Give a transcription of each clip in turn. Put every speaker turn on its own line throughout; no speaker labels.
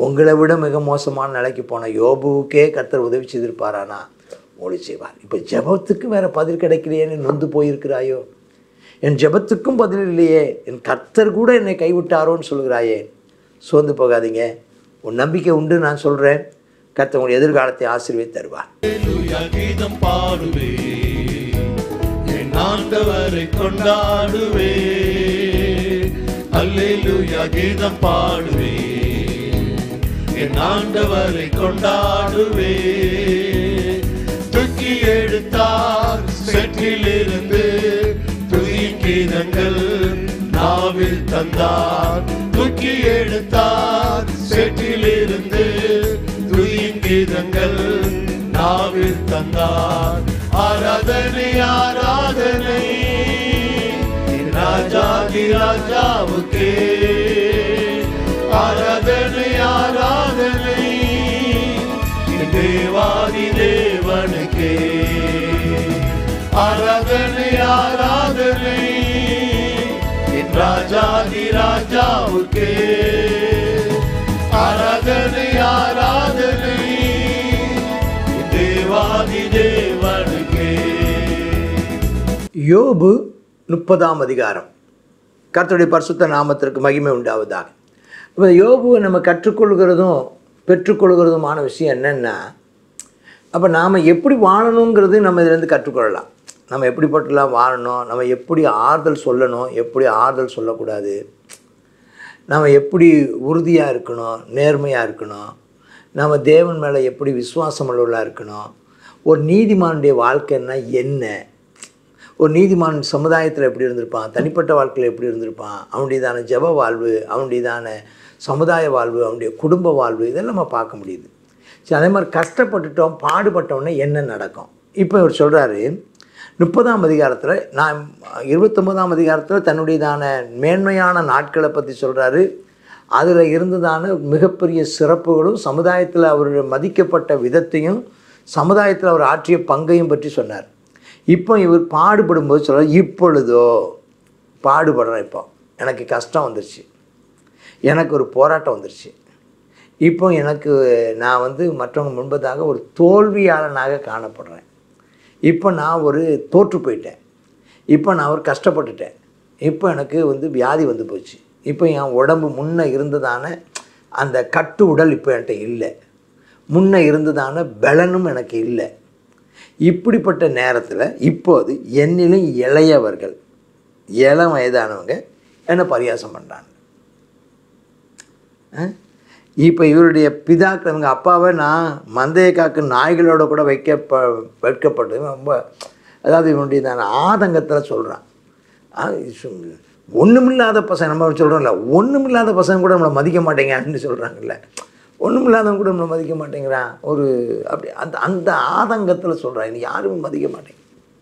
உங்களை விட மிக மோசமான நிலைக்கு போன யோபுவுக்கே கர்த்தர் உதவி செய்திருப்பாரானா உங்களுக்கு செய்வார். இப்போ ஜெபத்துக்கு வேறு பதில் கிடைக்கலையேன்னு நொந்து போயிருக்கிறாயோ, என் ஜெபத்துக்கும் பதில் இல்லையே, என் கர்த்தர் கூட என்னை கைவிட்டாரோன்னு சொல்கிறாயே, சோர்ந்து போகாதீங்க. உன் நம்பிக்கை உண்டு. நான் சொல்கிறேன், கர்த்தர் உங்களுடைய எதிர்காலத்தை ஆசீர்வதித்து தருவார்.
கீதம் பாடுவே, என் ஆண்டவரை கொண்டாடுவே. அல்லேலூயா கீதம் பாடுவே, என் ஆண்டவரை கொண்டாடுவே. தூக்கி எடுத்தார் செற்றிலிருந்து துதியின் கீதங்கள் நாவில் தந்தார். தூக்கி எடுத்தார் செற்றிலிருந்து துதியின் கீதங்கள் நாவில் தந்தார். ஆராதனை ஆராதனை ராஜாதி ராஜாவுக்கே. ஆராதனை ஆராதனை தேவாதி தேவனுக்கே. ஆராதனை ஆராதனை ராஜாதி ராஜாவுக்கே. ஆராதனை ஆராதனை தேவாதி தேவனுக்கே.
யோபு 30ஆம் அதிகாரம். கர்த்தருடைய பரிசுத்த நாமத்திற்கு மகிமை உண்டாவதாக. இப்போ யோபுவை நம்ம கற்றுக்கொள்கிறதும் பெற்றுக்கொள்கிறதுமான விஷயம் என்னென்னா, அப்போ நாம் எப்படி வாழணுங்கிறது நம்ம இதிலேருந்து கற்றுக்கொள்ளலாம். நம்ம எப்படிப்பட்டலாம் வாழணும், நம்ம எப்படி ஆறுதல் சொல்லணும், எப்படி ஆறுதல் சொல்லக்கூடாது, நம்ம எப்படி உறுதியாக இருக்கணும், நேர்மையாக இருக்கணும், நம்ம தேவன் மேலே எப்படி விசுவாசம் உள்ளவர்களாக இருக்கணும், ஒரு நீதிமானுடைய வாழ்க்கைன்னா என்ன, ஒரு நீதிமான் சமுதாயத்தில் எப்படி இருந்திருப்பான், தனிப்பட்ட வாழ்க்கையில் எப்படி இருந்திருப்பான், அவனுடையதான ஜெப வாழ்வு, அவனுடையதான சமுதாய வாழ்வு, அவனுடைய குடும்ப வாழ்வு, இதெல்லாம் நம்ம பார்க்க முடியுது. சரி, அதே மாதிரி கஷ்டப்பட்டுட்டோம் பாடுபட்டோன்னே என்ன நடக்கும். இப்போ இவர் சொல்கிறாரு 30ஆம் அதிகாரத்தில், நான் 29ஆம் அதிகாரத்தில் தன்னுடையதான மேன்மையான நாட்களை பற்றி சொல்கிறாரு. அதில் இருந்ததான மிகப்பெரிய சிறப்புகளும் சமுதாயத்தில் அவர் மதிக்கப்பட்ட விதத்தையும் சமுதாயத்தில் அவர் ஆற்றிய பங்கையும் பற்றி சொன்னார். இப்போ இவர் பாடுபடும்போது சொல்கிறார், இப்பொழுதோ பாடுபடுறேன், இப்போ எனக்கு கஷ்டம் வந்துருச்சு, எனக்கு ஒரு போராட்டம் வந்துருச்சு, இப்போ எனக்கு நான் மற்றவங்க முன்பதாக ஒரு தோல்வியாளனாக காணப்படுறேன், இப்போ நான் ஒரு தோற்று போயிட்டேன், இப்போ நான் ஒரு கஷ்டப்பட்டுட்டேன், இப்போ எனக்கு வியாதி வந்து போச்சு, இப்போ என் உடம்பு முன்னே இருந்ததான அந்த கட்டு உடல் இப்போ என்கிட்ட இல்லை, முன்னே இருந்ததான பலனும் எனக்கு இல்லை. இப்படிப்பட்ட நேரத்தில் இப்போது என்னிலும் இளையவர்கள், இளம் வயதானவங்க என்ன பரியாசம் பண்ணுறாங்க. இப்போ இவருடைய பிதாக்கள், அவங்க அப்பாவை நான் மந்தையை காக்கு நாய்களோட கூட வைக்கப்பட்டது ரொம்ப, அதாவது இவனுடைய ஆதங்கத்தில் சொல்கிறான். ஒன்றுமில்லாத பசங்க, நம்ம சொல்கிறோம்ல, ஒன்றுமில்லாத பசங்க கூட நம்மளை மதிக்க மாட்டேங்கன்னு சொல்கிறாங்கல்ல, ஒன்றுமில்லாதவங்க கூட நம்மளை மதிக்க மாட்டேங்கிறான், ஒரு அப்படி அந்த அந்த ஆதங்கத்தில் சொல்கிறான், இன்னும் யாருமே மதிக்க மாட்டேங்க.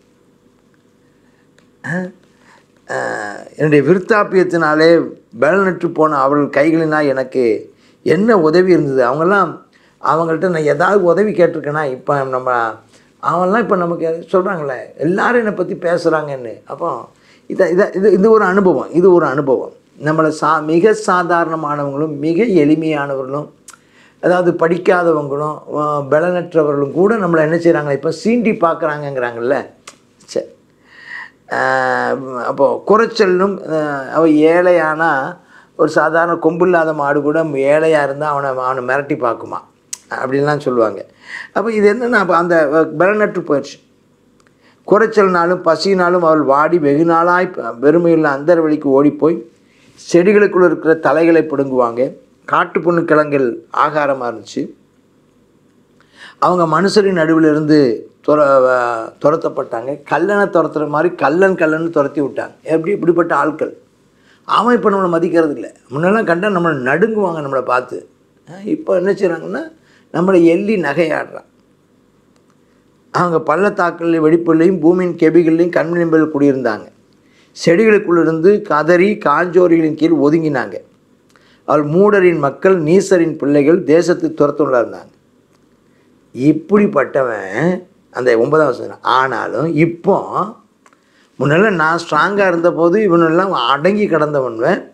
என்னுடைய விருத்தாப்பியத்தினாலே பலனற்று போன அவர்கள் கைகளினால் எனக்கு என்ன உதவி இருந்தது. அவங்கள்ட்ட நான் ஏதாவது உதவி கேட்டிருக்கேன்னா, இப்போ அவங்களாம் இப்போ நமக்கு சொல்கிறாங்களே, எல்லோரும் என்னை பற்றி பேசுகிறாங்கன்னு. அப்போ இது ஒரு அனுபவம், இது ஒரு அனுபவம். நம்மளை மிக சாதாரணமானவங்களும் மிக எளிமையானவர்களும், அதாவது படிக்காதவங்களும் பலனற்றவர்களும் கூட நம்மளை என்ன செய்கிறாங்க, இப்போ சீண்டி பார்க்குறாங்கங்கிறாங்கல்ல. சரி, அப்போது குறைச்சலும், அவன் ஏழையானால் ஒரு சாதாரண கொம்பு இல்லாத மாடு கூட ஏழையாக இருந்தால் அவனை மிரட்டி பார்க்குமா அப்படின்லாம் சொல்லுவாங்க. அப்போ இது என்னென்னா, அப்போ அந்த பலனற்று போயிடுச்சு. குறைச்சல்னாலும் பசினாலும் அவள் வாடி வெகு நாளாய் வெறுமையுள்ள அந்தர் வழிக்கு ஓடிப்போய் செடிகளுக்குள்ளே இருக்கிற தலைகளை பிடுங்குவாங்க. காட்டு புண்ணு கிழங்கள் ஆகாரமாக இருந்துச்சு. அவங்க மனுஷரின் நடுவில் இருந்து துரத்தப்பட்டாங்க. கல்லனை துரத்துற மாதிரி கல்லன்னு துரத்தி விட்டாங்க. இப்படிப்பட்ட ஆட்கள். அவன் இப்போ நம்மளை மதிக்கிறது இல்லை. முன்னெல்லாம் கண்டால் நம்மளை நடுங்குவாங்க நம்மளை பார்த்து. இப்போ என்ன செய்கிறாங்கன்னா, நம்மளை எள்ளி நகையாடுறான். அவங்க பள்ளத்தாக்கள்லையும் வெடிப்புலையும் பூமியின் கெபிகள்லையும் கண்ணிம்பல் குடியிருந்தாங்க. செடிகளுக்குள்ளிருந்து கதறி காஞ்சோரிகளின் கீழ் ஒதுங்கினாங்க. அவள் மூடரின் மக்கள் நீசரின் பிள்ளைகள் தேசத்து துரத்துள்ளா இருந்தாங்க. இப்படிப்பட்டவன் அந்த 9ஆம் வசனம். ஆனாலும் இப்போ முன்னெல்லாம் நான் ஸ்ட்ராங்காக இருந்தபோது இவனெல்லாம் அடங்கி கிடந்தவன்வன்,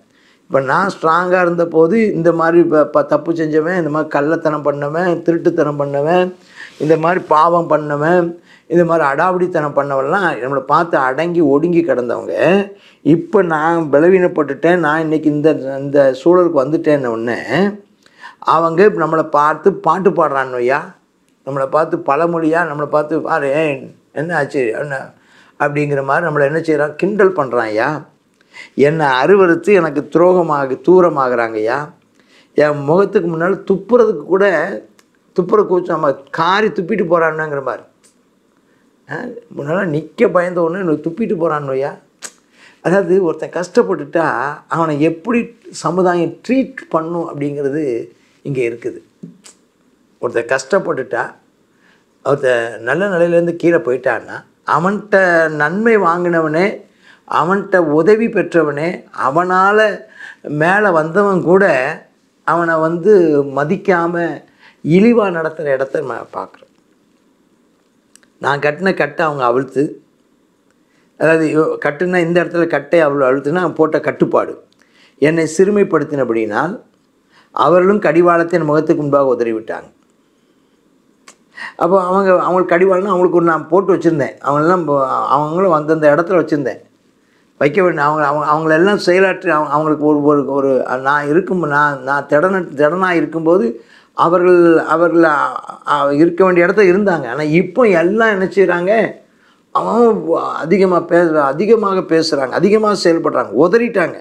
இப்போ நான் ஸ்ட்ராங்காக இருந்தபோது இந்த மாதிரி தப்பு செஞ்சவன், இந்த மாதிரி கள்ளத்தனம் பண்ணவன், திருட்டுத்தனம் பண்ணவன், இந்த மாதிரி பாவம் பண்ணவன், இந்த மாதிரி அடாவடித்தனம் பண்ணவெல்லாம் நம்மளை பார்த்து அடங்கி ஒடுங்கி கிடந்தவங்க, இப்போ நான் பலவீனப்பட்டுட்டேன், நான் இன்றைக்கி இந்த சூழலுக்கு வந்துட்டேன்ன உடனே அவங்க நம்மளை பார்த்து பாட்டு பாடுறான்னு ஐயா, நம்மளை பார்த்து பழமொழியாக நம்மளை பார்த்து பாரு என்ன ஆச்சு என்ன அப்படிங்கிற மாதிரி நம்மளை என்ன செய்கிறான், கிண்டல் பண்ணுறான் ஐயா. என்னை அருவறுத்து எனக்கு தூரமாகறாங்க ஐயா. என் முகத்துக்கு முன்னால் துப்புறதுக்கு கூட துப்புற கூச்சம் நம்ம காரி துப்பிட்டு போகிறான்னுங்கிற மாதிரி. முன்னால் நிற்க பயந்த ஒன்று எனக்கு துப்பிட்டு போகிறான்னு ஐயா. அதாவது ஒருத்தன் கஷ்டப்பட்டுட்டா அவனை எப்படி சமுதாயம் ட்ரீட் பண்ணும் அப்படிங்கிறது இங்கே இருக்குது. ஒருத்தன் கஷ்டப்பட்டுட்டா ஒருத்தன் நல்ல நிலையிலேருந்து கீழே போயிட்டான்னா அவன்கிட்ட நன்மை வாங்கினவனே, அவன்கிட்ட உதவி பெற்றவனே, அவனால் மேலே வந்தவன் கூட அவனை மதிக்காமல் இழிவாக நடத்துகிற இடத்த நான் பார்க்குறேன். நான் கட்டின கட்டை அவங்க அவிழ்த்து, அதாவது கட்டுனா இந்த இடத்துல கட்டை அவ்வளோ அழுத்துனா போட்ட கட்டுப்பாடு என்னை சிறுமைப்படுத்தினபடினால் அவர்களும் கடிவாளத்தை என் முகத்துக்கு முன்பாக உதறிவிட்டாங்க. அப்போ அவங்களுக்கு கடிவாளம்னா அவங்களுக்கு ஒரு நான் போட்டு வச்சுருந்தேன், அவங்களும் அந்தந்த இடத்துல வச்சுருந்தேன் வைக்க வேண்டிய அவங்களெல்லாம் செயலாற்றி அவங்களுக்கு ஒரு நான் திடனாக இருக்கும்போது அவர்கள் இருக்க வேண்டிய இடத்துல இருந்தாங்க. ஆனால் இப்போ எல்லாம் என்ன செய்கிறாங்க, அவன் அதிகமாக பேசுகிறாங்க, அதிகமாக செயல்படுறாங்க, உதறிட்டாங்க.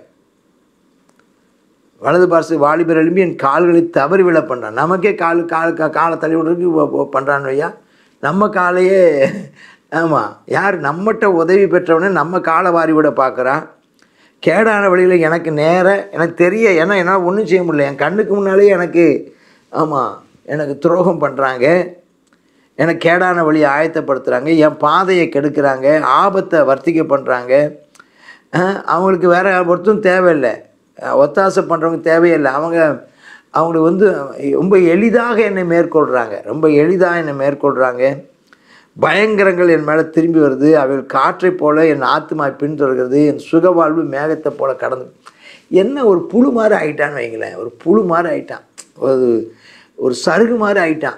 வலது பார்சு வாலிபர் எழும்பி என் கால்களை தவறி விழ பண்ணுறான். நமக்கே காலை தள்ளி விடுறதுக்கு பண்ணுறான்னு ஐயா. நம்ம காலையே ஆமாம், யார் நம்மகிட்ட உதவி பெற்றவனே நம்ம காலை வாரி விட பார்க்குறான். கேடான வழியில் எனக்கு தெரிய, ஏன்னா என்னால் ஒன்றும் செய்ய முடியல. என் கண்ணுக்கு முன்னாலே எனக்கு துரோகம் பண்ணுறாங்க, எனக்கு கேடான வழியை ஆயத்தப்படுத்துகிறாங்க, என் பாதையை கெடுக்கிறாங்க, ஆபத்தை வர்த்திக்க பண்ணுறாங்க. அவங்களுக்கு வேறு ஒருத்தரும் தேவையில்லை, ஒத்தாசை பண்ணுறவங்க தேவையில்லை. அவங்களுக்கு ரொம்ப எளிதாக என்னை மேற்கொள்கிறாங்க. பயங்கரங்கள் என் மேலே திரும்பி வருது, அவைகள் காற்றை போல என் ஆத்மா பின்தொடர்கிறது, என் சுகவாழ்வு மேகத்தை போல கடந்து. என்ன ஒரு புழு மாதிரி ஆகிட்டான்னு வைங்களேன், ஒரு புழு மாதிரி ஆகிட்டான், ஒரு சருகு மாதிரி ஆகிட்டான்,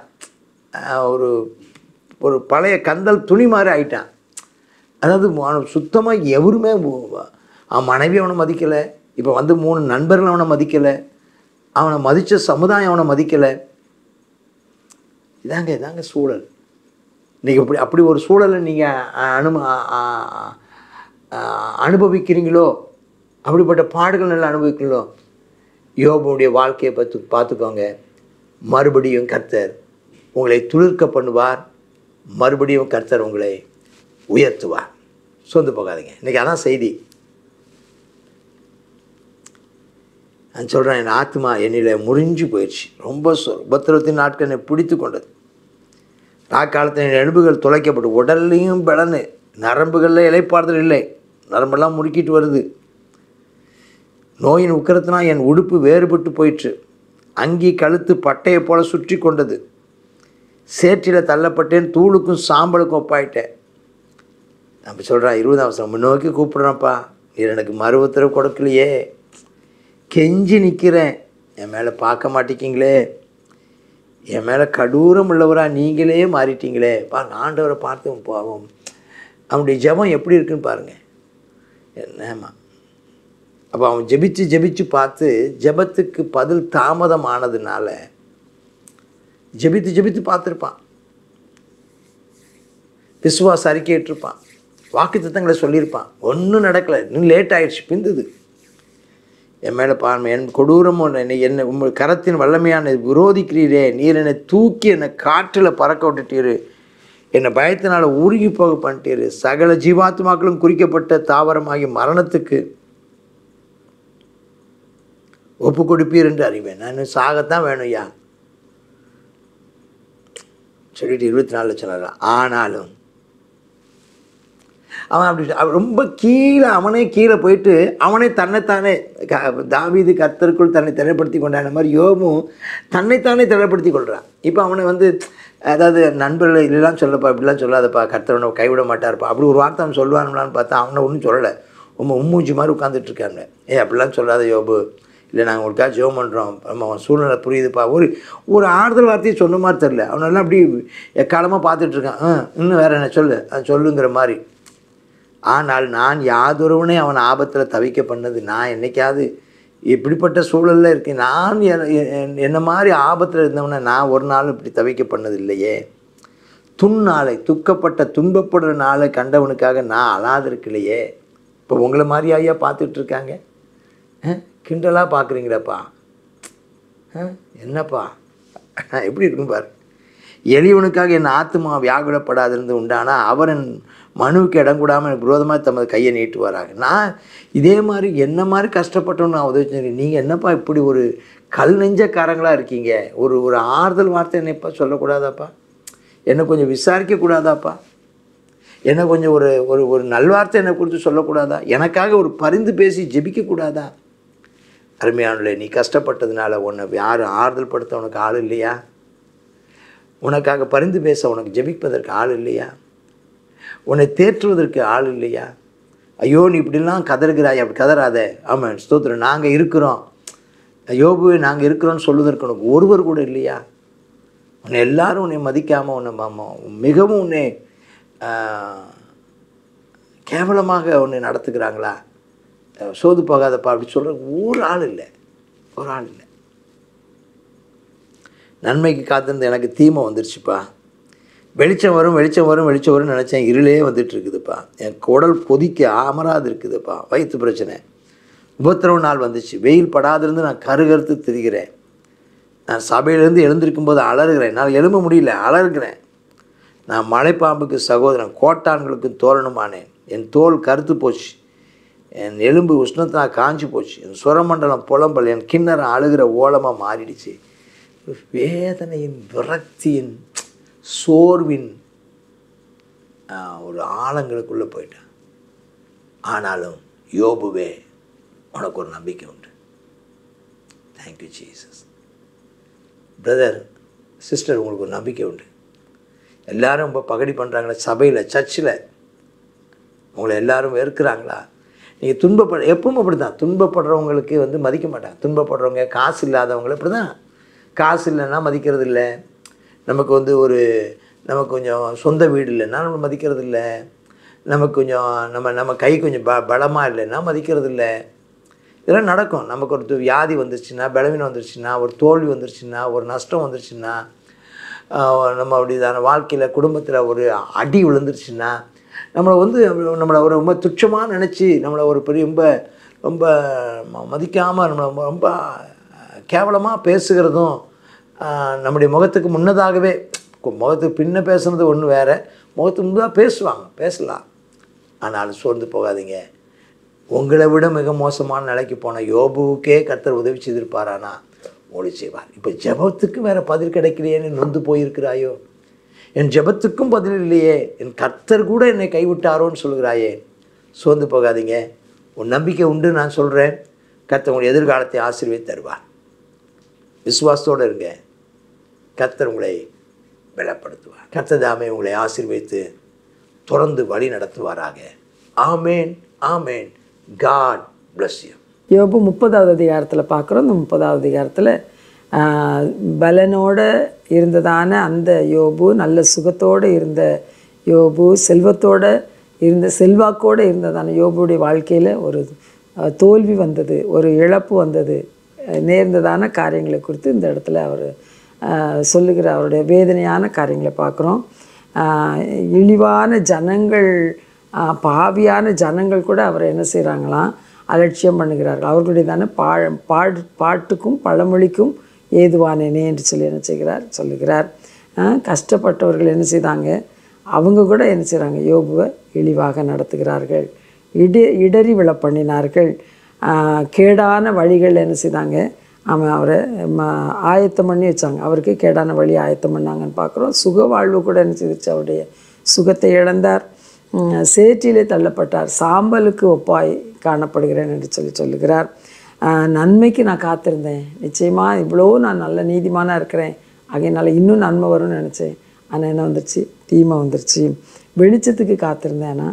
ஒரு பழைய கந்தல் துணி மாதிரி ஆகிட்டான். அதாவது சுத்தமாக எவருமே அவன் மனைவி அவனை மதிக்கலை, இப்போ 3 நண்பர்கள் அவனை மதிக்கலை, அவனை மதித்த சமுதாயம் அவனை மதிக்கலை. இதாங்க சூழல். இன்றைக்கி அப்படி ஒரு சூழலை நீங்கள் அனுபவிக்கிறீங்களோ, அப்படிப்பட்ட பாடுகள் நல்லா அனுபவிக்கிறீங்களோ, யோபுடைய வாழ்க்கையை பார்த்துக்கோங்க. மறுபடியும் கர்த்தர் உங்களை துளிர்க்க பண்ணுவார், மறுபடியும் கர்த்தர் உங்களை உயர்த்துவார். சொந்து போகாதீங்க. இன்றைக்கி அதான் செய்தி. நான் சொல்கிறேன், என் ஆத்மா என்னில் முறிஞ்சு போயிடுச்சு. ரொம்ப உபத்திரவத்தின் நாட்கள் என்னை பிடித்து கொண்டது. காலத்தில் என் எலும்புகள் துளைக்கப்பட்டு உடல்லையும் பலனு, நரம்புகளில் இலைப்பாறுதல் இல்லை, நரம்பெல்லாம் முறுக்கிட்டு வருது. நோயின் உக்கிரத்தினால் என் உடுப்பு வேறுபட்டு போயிற்று, அங்கி கழுத்து பட்டையை போல சுற்றி கொண்டது, சேற்றில் தள்ளப்பட்டேன், தூளுக்கும் சாம்பலுக்கும் ஒப்பாயிட்டேன். நம்ம சொல்கிறேன், 20ஆம் வருஷம் முன்னோக்கி கூப்பிட்றேன்ப்பா, நீ எனக்கு மறு உத்தரவு கொடுக்கலையே, கெஞ்சி நிற்கிறேன், என் மேலே பார்க்க மாட்டேங்கிங்களே, என் மேலே கடூரம் உள்ளவராக நீங்களே மாறிட்டீங்களே. ஆண்டவரை பார்த்து போவோம். அவனுடைய ஜெபம் எப்படி இருக்குன்னு பாருங்கள். என்னம்மா அப்போ அவன் ஜெபிச்சு பார்த்து ஜெபத்துக்கு பதில் தாமதம் ஆனதுனால ஜெபித்து பார்த்துருப்பான், விசுவாச அறிக்கையிட்டிருப்பான், வாக்கு தத்தங்களை சொல்லியிருப்பான். ஒன்றும் நடக்கலை, இன்னும் லேட் ஆகிடுச்சு, பிந்துது. என் மேலே பாருங்க, என் கொடூரம் என்னை உங்கள் கரத்தின் வல்லமையான விரோதிக்கிறீரே, நீர் என்னை தூக்கி என்னை காற்றில் பறக்க விட்டுட்டீரு, என்னை பயத்தினால் உருகி போக பண்ணிட்டீரு, சகல ஜீவாத்மாக்களும் குறிக்கப்பட்ட தாவரமாகி மரணத்துக்கு ஒப்பு கொடுப்பீர் என்று அறிவேன். நான் இன்னும் சாகத்தான் வேணும் ஐயா சொல்லிட்டு 24 லட்சம். ஆனாலும் அவன் அப்படி ரொம்ப அவனே கீழே போயிட்டு அவனே தன்னைத்தானே தாவீது கர்த்தருக்குள் தன்னை திரைப்படுத்தி கொண்டான மாதிரி யோபும் தன்னைத்தானே திரைப்படுத்தி கொள்கிறான். இப்போ அவனை அதாவது நண்பர்கள் இதெல்லாம் சொல்லப்பா, இப்படிலாம் சொல்லாதப்பா, கர்த்தர் அவனை கைவிட மாட்டார்ப்பா, அப்படி ஒரு வார்த்தை அவன் சொல்லுவானுங்களான்னு பார்த்தா அவனை ஒன்றும் சொல்லலை. உம்மூஞ்சி மாதிரி உட்காந்துட்ருக்காங்க. அப்படிலாம் சொல்லாத யோபு, இல்லை நாங்கள் உங்களுக்காக ஜெபம் பண்ணுறோம், அவன் சூழ்நிலை புரியுதுப்பா. ஒரு ஆறுதல் வார்த்தையை சொன்ன மாதிரி தெரில. அவனெல்லாம் அப்படி எக்காலமாக பார்த்துட்ருக்கான். இன்னும் வேறு என்ன சொல்லு, அது சொல்லுங்கிற மாதிரி. ஆனால் நான் யாதொருவனே அவன் ஆபத்தில் தவிக்க பண்ணது, நான் என்னைக்காவது இப்படிப்பட்ட சூழலில் இருக்கேன், நான் என்ன மாதிரி ஆபத்தில் இருந்தவனை நான் ஒரு நாள் இப்படி தவிக்க பண்ணது இல்லையே. துன்னாளை துன்பப்படுற நாளை கண்டவனுக்காக நான் அழாதிருக்கலையே. இப்போ உங்களை மாதிரி ஐயா பார்த்துட்ருக்காங்க, கிண்டலாக பார்க்குறீங்களப்பா, என்னப்பா எப்படி இருக்கும் பாரு. எளியவனுக்காக என் ஆத்துமா வியாகுலப்படாதிருந்து உண்டானா அவர் என் மனுவுக்கு இடம் கூடாமல் எனக்கு விரோதமாக தமது கையை நீட்டுவாராங்க. நான் இதே மாதிரி என்ன மாதிரி கஷ்டப்பட்டோன்னு நான் உதவி செஞ்சேன். நீங்கள் என்னப்பா இப்படி ஒரு கல் நெஞ்சக்காரங்களாக இருக்கீங்க. ஒரு ஆறுதல் வார்த்தை என்னப்பா சொல்லக்கூடாதாப்பா, என்னை கொஞ்சம் விசாரிக்கக்கூடாதாப்பா, என்னை கொஞ்சம் ஒரு நல்வார்த்தை என்னை குறித்து சொல்லக்கூடாதா, எனக்காக ஒரு பரிந்து பேசி ஜெபிக்கக்கூடாதா? அருமையானே, நீ கஷ்டப்பட்டதுனால உன்னை யாரும் ஆறுதல் படுத்த உனக்கு ஆள் இல்லையா? உனக்காக பரிந்து பேச உனக்கு ஜெபிப்பதற்கு ஆள் இல்லையா? உன்னை தேற்றுவதற்கு ஆள் இல்லையா? ஐயோ நீ இப்படிலாம் கதறுகிறாய், அப்படி கதறாத. ஆமாம் ஸ்தோத்திரம், நாங்கள் இருக்கிறோம் யோபு, நாங்கள் இருக்கிறோன்னு சொல்லுவதற்கு உனக்கு ஒருவர் கூட இல்லையா? உன்னை எல்லாரும் உன்னை மதிக்காமல் உன்னை மிகவும் உன்னை கேவலமாக உன்னை நடத்துக்கிறாங்களா? சோது போகாதப்பா அப்படி சொல்கிற ஒரு ஆள் இல்லை. நன்மைக்கு காத்திருந்து எனக்கு தீமை வந்துருச்சுப்பா. வெளிச்சம் வரும் நினச்சேன், இருளே வந்துட்டுருக்குதுப்பா. என் குடல் கொதிக்க அமராது இருக்குதுப்பா. வயிற்று பிரச்சனை, உபத்திரவு நாள் வந்துச்சு. வெயில் படாதிருந்து நான் கருகருத்து திரிகிறேன். நான் சபையிலேருந்து எழுந்திருக்கும்போது அலறுகிறேன், என்னால் எழும்ப முடியல, அலறுகிறேன். நான் மலைப்பாம்புக்கு சகோதரன், கோட்டான்களுக்கு தோழனுமானேன். என் தோல் கருத்து போச்சு, என் எலும்பு உஷ்ணத்தினால் காஞ்சி போச்சு, என் சுரமண்டலம் புலம்பல், என் கிண்ணறம் அழுகிற ஓலமாக மாறிடுச்சு. வேதனையின், விரக்தியின், சோர்வின் ஒரு ஆழங்களுக்குள்ளே போயிட்டேன். ஆனாலும் யோபுவே உனக்கு ஒரு நம்பிக்கை உண்டு. Thank you Jesus. பிரதர் சிஸ்டர், உங்களுக்கு ஒரு நம்பிக்கை உண்டு. எல்லோரும் ரொம்ப பகடி பண்ணுறாங்களே, சபையில் சர்ச்சில் உங்களை எல்லோரும் வெறுக்கிறாங்களா? நீங்கள் எப்பவும் அப்படி தான், துன்பப்படுறவங்களுக்கு மதிக்க மாட்டாங்க. துன்பப்படுறவங்க, காசு இல்லாதவங்களை இப்படி தான். காசு இல்லைன்னா மதிக்கிறது இல்லை. நமக்கு நமக்கு கொஞ்சம் சொந்த வீடு இல்லைன்னா நம்ம மதிக்கிறது இல்லை. நமக்கு கொஞ்சம் நம்ம கை கொஞ்சம் பலமாக இல்லைன்னா மதிக்கிறது இல்லை. இதெல்லாம் நடக்கும். நமக்கு ஒரு வியாதி வந்துருச்சுன்னா, பலவீனம் வந்துருச்சுன்னா, ஒரு தோல்வி வந்துருச்சுன்னா, ஒரு நஷ்டம் வந்துருச்சுன்னா, நம்ம அப்படிதான வாழ்க்கையில் குடும்பத்தில் ஒரு அடி விழுந்துருச்சுன்னா, நம்மளை ஒரு ரொம்ப துச்சமாக நினச்சி, நம்மளை ஒரு பெரிய ரொம்ப மதிக்காமல், நம்மளை ரொம்ப கேவலமாக பேசுகிறதும், நம்முடைய முகத்துக்கு முன்னதாகவே, முகத்துக்கு பின்ன பேசுனது ஒன்று வேறு, முகத்துக்கு முன்னதாக பேசலாம். ஆனாலும் சோர்ந்து போகாதீங்க. உங்களை விட மிக மோசமான நிலைக்கு போன யோபுவுக்கே கர்த்தர் உதவி செய்திருப்பாரானா உங்களுக்கு செய்வார். இப்போ ஜெபத்துக்கு வேறு பதில் கிடைக்கலையேன்னு நொந்து போயிருக்கிறாயோ? என் ஜெபத்துக்கும் பதில் இல்லையே, என் கர்த்தர் கூட என்னை கைவிட்டாரோன்னு சொல்கிறாயே. சோர்ந்து போகாதீங்க, உன் நம்பிக்கை உண்டு. நான் சொல்கிறேன், கர்த்தர் உங்களுடைய எதிர்காலத்தை ஆசீர்வதித்து தருவார். விசுவாசத்தோடு இருங்க, கர்த்தர் உங்களை பலப்படுத்துவார். கர்த்தர் தாமே உங்களை ஆசீர்வதித்து தொடர்ந்து வழி நடத்துவாராக. ஆமேன், ஆமேன். God bless you.
யோபு 30வது அதிகாரத்தில் பார்க்குறோம். இந்த 30வது அதிகாரத்தில் பலனோடு இருந்ததான அந்த யோபு, நல்ல சுகத்தோடு இருந்த யோபு, செல்வத்தோடு செல்வாக்கோடு இருந்ததான யோபுடைய வாழ்க்கையில் ஒரு தோல்வி வந்தது, ஒரு இழப்பு வந்தது, நேர்ந்ததான காரியங்களை குறித்து இந்த இடத்துல அவர் சொல்லுகிற அவருடைய வேதனையான காரியங்களை பார்க்குறோம். இழிவான ஜனங்கள், பாவியான ஜனங்கள் கூட அவரை என்ன செய்கிறாங்களாம், அலட்சியம் பண்ணுகிறார்கள். அவர்களுடையதான பாட்டுக்கும் பழமொழிக்கும் ஏதுவானேனே என்று சொல்லி என்ன சொல்லுகிறார். கஷ்டப்பட்டவர்கள் என்ன செய்தாங்க, அவங்க கூட என்ன செய்கிறாங்க, யோபுவை இழிவாக நடத்துகிறார்கள், இடறி விழ பண்ணினார்கள். கேடான வழிகள் என்ன செய்தாங்க, அவரை ஆயத்தம் பண்ணி வச்சாங்க. அவருக்கு கேடான வழி ஆயத்தம் பண்ணாங்கன்னு பார்க்குறோம். சுக வாழ்வு கூட என்ன செய்திச்சு, அவருடைய சுகத்தை இழந்தார். சேற்றிலே தள்ளப்பட்டார், சாம்பலுக்கு ஒப்பாய் காணப்படுகிறேன் என்று சொல்லுகிறார். நன்மைக்கு நான் காத்திருந்தேன், நிச்சயமாக இவ்வளோ நான் நல்ல நீதிமானாக இருக்கிறேன், ஆகையினால இன்னும் நன்மை வரும்னு நினச்சேன். ஆனால் என்ன வந்துருச்சு, தீமை வந்துருச்சு. வெளிச்சத்துக்கு காத்திருந்தேன், ஆனால்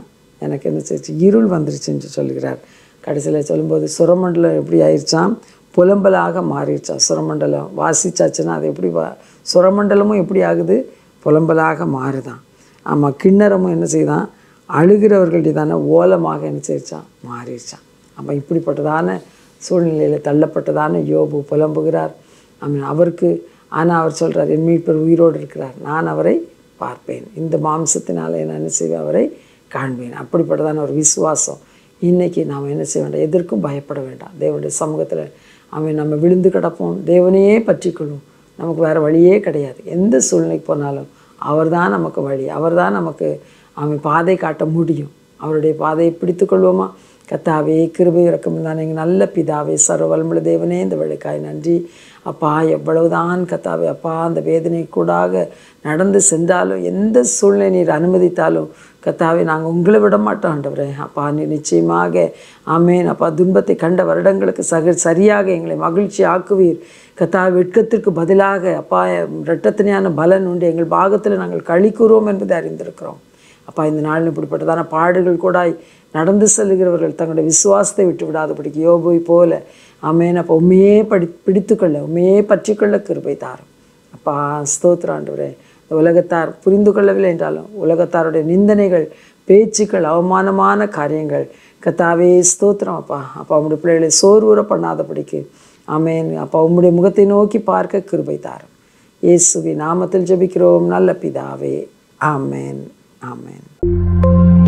எனக்கு என்ன செய்ச்சு, இருள் வந்துருச்சு என்று சொல்கிறார். கடைசியில் சொல்லும்போது சுரமண்டலம் எப்படி ஆயிடுச்சான், புலம்பலாக மாறிடுச்சான். சுரமண்டலம் வாசிச்சாச்சுன்னா அது எப்படி சுரமண்டலமும் எப்படி ஆகுது, புலம்பலாக மாறுதான். ஆமாம், கிண்ணறமும் என்ன செய்தான், அழுகிறவர்களுடைய தானே ஓலமாக என்ன செய்ச்சான், மாறிடுச்சான். அப்போ இப்படிப்பட்டதான சூழ்நிலையில் தள்ளப்பட்டதான யோபு புலம்புகிறார். அவருக்கு ஆனால் அவர் சொல்கிறார், என் மீட்பர் உயிரோடு இருக்கிறார், நான் அவரை பார்ப்பேன், இந்த மாம்சத்தினால் நான் என்ன செய்வேன், அவரை காண்பேன். அப்படிப்பட்டதான ஒரு விசுவாசம் இன்றைக்கி நாம் என்ன செய்ய வேண்டாம், எதற்கும் பயப்பட வேண்டாம். தேவனுடைய சமூகத்தில் நம்ம விழுந்து கிடப்போம், தேவனையே பற்றிக்கொள்வோம், நமக்கு வேறு வழியே கிடையாது. எந்த சூழ்நிலைக்கு போனாலும் அவர் தான் நமக்கு வழி, அவர் தான் நமக்கு பாதை காட்ட முடியும். அவருடைய பாதையை பிடித்து கொள்வோமா? கர்த்தாவே, கிருபை இரக்கம் தான் எங்கள் நல்ல பிதாவே, சர்வ வல்லமையுள்ள தேவனே, இந்த வேளைக்காய் நன்றி அப்பா. எவ்வளவுதான் கர்த்தாவே அப்பா அந்த வேதனை கூடாக நடந்து சென்றாலும், எந்த சூழ்நிலை நீர் அனுமதித்தாலும் கர்த்தாவே நாங்கள் உங்களை விட மாட்டோம் ஆண்டவரே. அப்பா நீ நிச்சயமாக ஆமேன் அப்பா துன்பத்தை கண்ட வருடங்களுக்கு சரியாக எங்களை மகிழ்ச்சி ஆக்குவீர். கர்த்தாவே, வெட்கத்திற்கு பதிலாக அப்பா இரட்டத்தனையான பலன் உண்டு, எங்கள் பாகத்தில் நாங்கள் களி கூறுவோம் என்பதை அறிந்திருக்கிறோம். அப்பா இந்த நாளில் இப்படிப்பட்டதான பாடுகள் கூட நடந்து செல்கிறவர்கள் தங்களுடைய விசுவாசத்தை விட்டு விடாதபடிக்கு யோபுவை போல ஆமேன் அப்போ உண்மையே பிடித்துக்கொள்ள, உண்மையே பற்றிக்கொள்ள கிருபை தாரும். அப்பா ஸ்தோத்திரம் ஆண்டவரே. இந்த உலகத்தார் புரிந்து கொள்ளவில்லை என்றாலும் உலகத்தாருடைய நிந்தனைகள், பேச்சுக்கள், அவமானமான காரியங்கள் கர்த்தாவே ஸ்தோத்திரம் அப்பா. அப்பா உங்களுடைய பிள்ளைகளை சோர்வுற பண்ணாதபடிக்கு ஆமேன் அப்பா உம்முடைய முகத்தை நோக்கி பார்க்க கிருபை தாரும். இயேசுவின் நாமத்தில் ஜெபிக்கிறோம் நல்ல பிதாவே. ஆமேன், ஆமேன்.